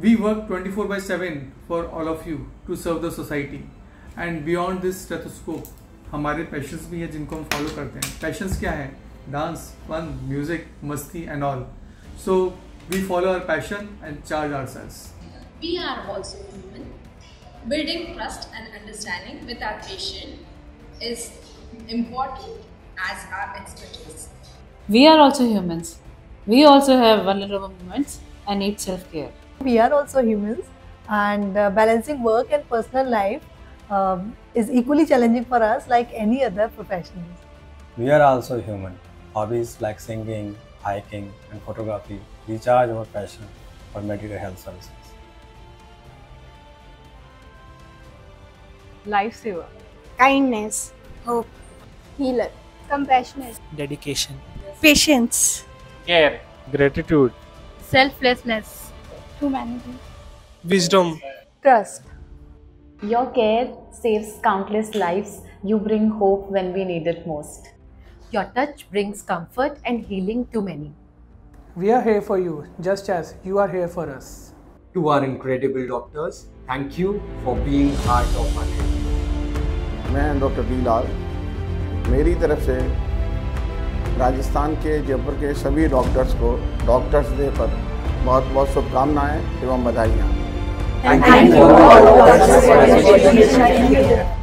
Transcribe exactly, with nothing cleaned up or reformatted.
We work twenty-four by seven for all of you to serve the society. And beyond this stethoscope, हमारे passions भी हैं जिनको हम follow करते हैं. पैशंस क्या है? डांस, फन, म्यूजिक, मस्ती and all. So we follow our passion and charge ourselves. We are also human. Building trust and understanding with our patient is important as our expertise. We are also humans. We also have vulnerable moments and need self-care. We are also humans, and uh, balancing work and personal life um, is equally challenging for us like any other professionals. We are also human. Hobbies like singing, hiking and photography recharge our passion for medical health services. Lifesaver. Kindness, hope, Healer. compassionate, dedication, patience, care, gratitude, Selflessness. humanity, wisdom, Trust. Your care saves countless lives. You bring hope when we need it most. Your touch brings comfort and healing to many. We are here for you, just as you are here for us. To our incredible doctors, thank you for being part of our journey. मैं doctor B Lal, मेरी तरफ से राजस्थान के जयपुर के सभी doctors को doctors day पर बहुत बहुत शुभकामनाएं एवं बधाइयाँ. Thank you.